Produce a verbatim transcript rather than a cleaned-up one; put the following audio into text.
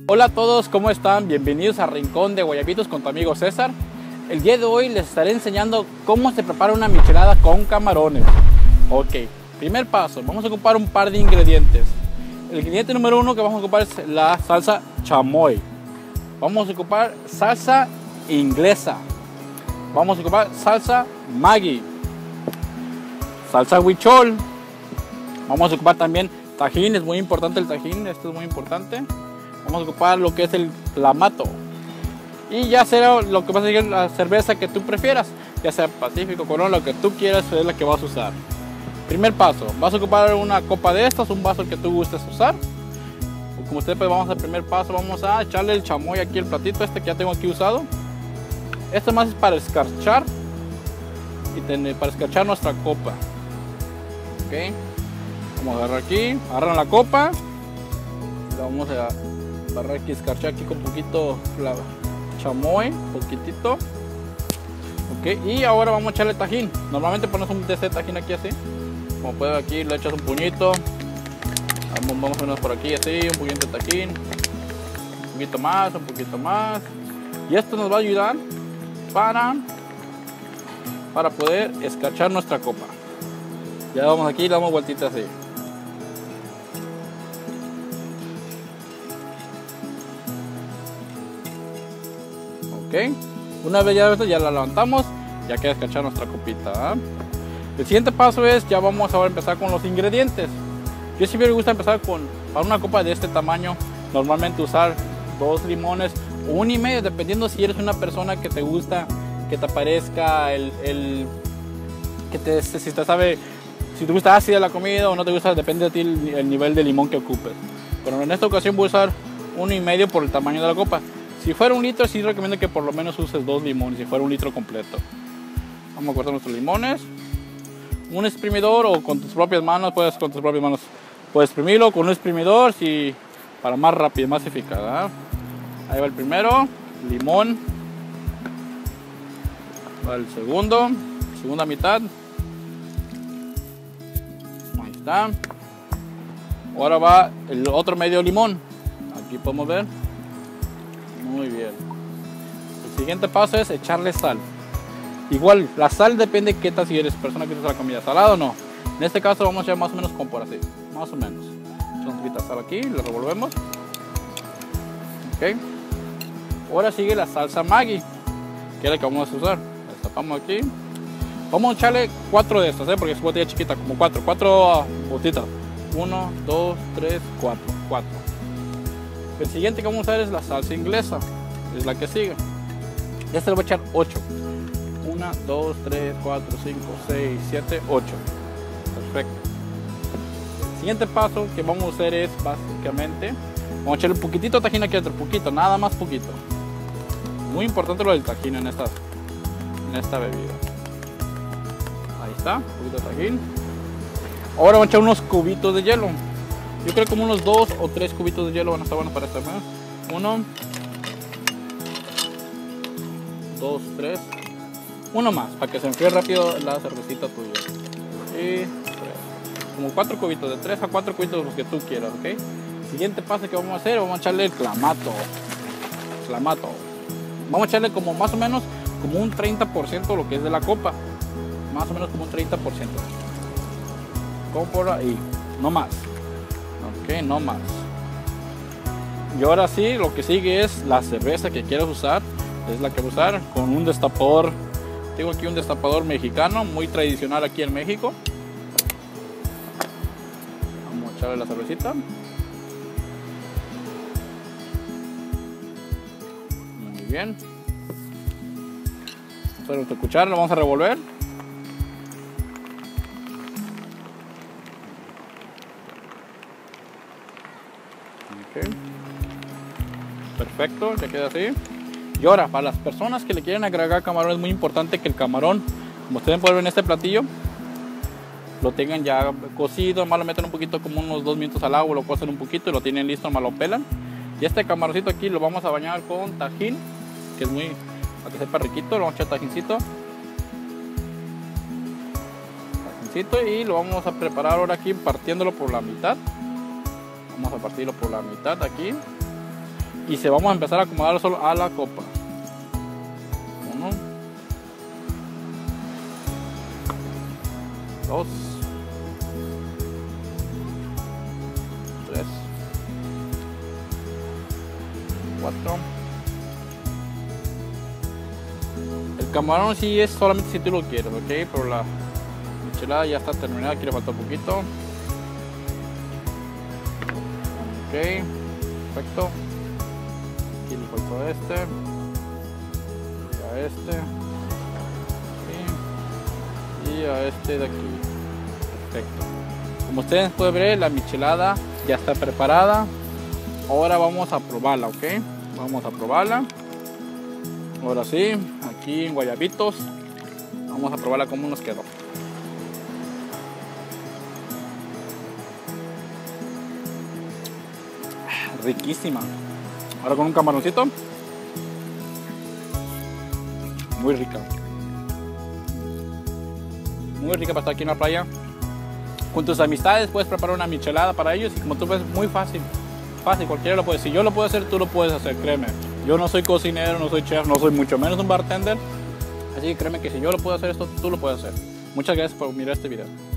Hola a todos, ¿cómo están? Bienvenidos a Rincón de Guayabitos con tu amigo César. El día de hoy les estaré enseñando cómo se prepara una michelada con camarones. Ok, primer paso, vamos a ocupar un par de ingredientes. El ingrediente número uno que vamos a ocupar es la salsa chamoy. Vamos a ocupar salsa inglesa. Vamos a ocupar salsa Maggi, salsa huichol. Vamos a ocupar también tajín, es muy importante el tajín, esto es muy importante. Vamos a ocupar lo que es el clamato. Y ya será lo que vas a decir, la cerveza que tú prefieras, ya sea Pacífico, Corona, lo que tú quieras es la que vas a usar. Primer paso, vas a ocupar una copa de estas, un vaso que tú gustes usar. Como ustedes pues vamos al primer paso, vamos a echarle el chamoy aquí, el platito este que ya tengo aquí usado. Esto más es para escarchar y tener, para escarchar nuestra copa. Ok, vamos a agarrar aquí, agarran la copa, la vamos a agarrar aquí, escarchar aquí con un poquito la chamoy, poquitito. Ok, y ahora vamos a echarle tajín. Normalmente pones un de ese tajín aquí así, como puedes ver aquí, le echas un puñito. Vamos, vamos a ponernos por aquí así, un poquito de tajín, un poquito más, un poquito más. Y esto nos va a ayudar para, para poder escarchar nuestra copa. Ya vamos aquí, le damos vueltita así. Ok, una vez ya, ya la levantamos, ya queda escarchar nuestra copita, ¿eh? El siguiente paso es, ya vamos a empezar con los ingredientes. Yo siempre me gusta empezar con, para una copa de este tamaño, normalmente usar dos limones o un y medio, dependiendo si eres una persona que te gusta que te parezca el, el que te, si te sabe, si te gusta ácida la comida o no te gusta, depende de ti el, el nivel de limón que ocupes. Pero en esta ocasión voy a usar uno y medio por el tamaño de la copa. Si fuera un litro, sí recomiendo que por lo menos uses dos limones, si fuera un litro completo. Vamos a cortar nuestros limones. Un exprimidor o con tus propias manos, puedes con tus propias manos, puedes exprimirlo con un exprimidor, si, para más rápido, más eficaz, ¿eh? Ahí va el primero, limón. Va el segundo, segunda mitad. Ahí está. Ahora va el otro medio limón. Aquí podemos ver. Muy bien. El siguiente paso es echarle sal. Igual, la sal depende de qué tal, si eres persona que usa la comida salada o no. En este caso vamos a echar más o menos como por así. Más o menos. Echamos un poquito de sal aquí, lo revolvemos. Ok. Ahora sigue la salsa Maggi, que es la que vamos a usar. La destapamos aquí. Vamos a echarle cuatro de estas, ¿eh? Porque es botella chiquita, como cuatro. Cuatro uh, botitas. Uno, dos, tres, cuatro. Cuatro. El siguiente que vamos a usar es la salsa inglesa. Es la que sigue. Este le voy a echar ocho. uno, dos, tres, cuatro, cinco, seis, siete, ocho. Perfecto. El siguiente paso que vamos a hacer es básicamente, vamos a echarle un poquitito de tajín aquí adentro, poquito, nada más poquito. Muy importante lo del tajín en esta, en esta bebida. Ahí está, un poquito de tajín. Ahora vamos a echar unos cubitos de hielo. Yo creo como unos dos o tres cubitos de hielo van a estar buenos para esta más. Uno, dos, tres. Uno más, para que se enfríe rápido la cervecita tuya. Y tres. Como cuatro cubitos, de tres a cuatro cubitos los que tú quieras, ¿ok? Siguiente paso que vamos a hacer, vamos a echarle el clamato. Clamato. Vamos a echarle como más o menos como un treinta por ciento lo que es de la copa. Más o menos como un treinta por ciento. Como por ahí, no más. Ok, no más. Y ahora sí, lo que sigue es la cerveza que quieras usar. Es la que voy a usar con un destapador. Tengo aquí un destapador mexicano, muy tradicional aquí en México. Vamos a echarle la cervecita. Muy bien. Vamos a nuestra cuchara, lo vamos a revolver. Okay. Perfecto, ya queda así. Y ahora, para las personas que le quieren agregar camarón, es muy importante que el camarón, como ustedes pueden ver en este platillo, lo tengan ya cocido. Nomás lo meten un poquito, como unos dos minutos al agua, lo cocen un poquito y lo tienen listo, nomás lo pelan. Y este camaroncito aquí lo vamos a bañar con tajín, que es muy, para que sepa riquito, lo vamos a echar tajincito. Tajincito y lo vamos a preparar ahora aquí partiéndolo por la mitad. Vamos a partirlo por la mitad aquí. y se vamos a empezar a acomodar solo a la copa. Uno, dos, tres, cuatro. El camarón sí es solamente si tú lo quieres, ok, pero la michelada ya está terminada, aquí le falta un poquito. Ok, perfecto. Aquí le faltó a este, y a este, y, y a este de aquí. Perfecto. Como ustedes pueden ver, la michelada ya está preparada. Ahora vamos a probarla, ok. Vamos a probarla. Ahora sí, aquí en Guayabitos, vamos a probarla cómo nos quedó. Riquísima. Ahora con un camaroncito. Muy rica. Muy rica para estar aquí en la playa. Con tus amistades puedes preparar una michelada para ellos y como tú ves, muy fácil. Fácil, cualquiera lo puede. Si yo lo puedo hacer, tú lo puedes hacer, créeme. Yo no soy cocinero, no soy chef, no soy mucho menos un bartender. Así que créeme que si yo lo puedo hacer esto, tú lo puedes hacer. Muchas gracias por mirar este video.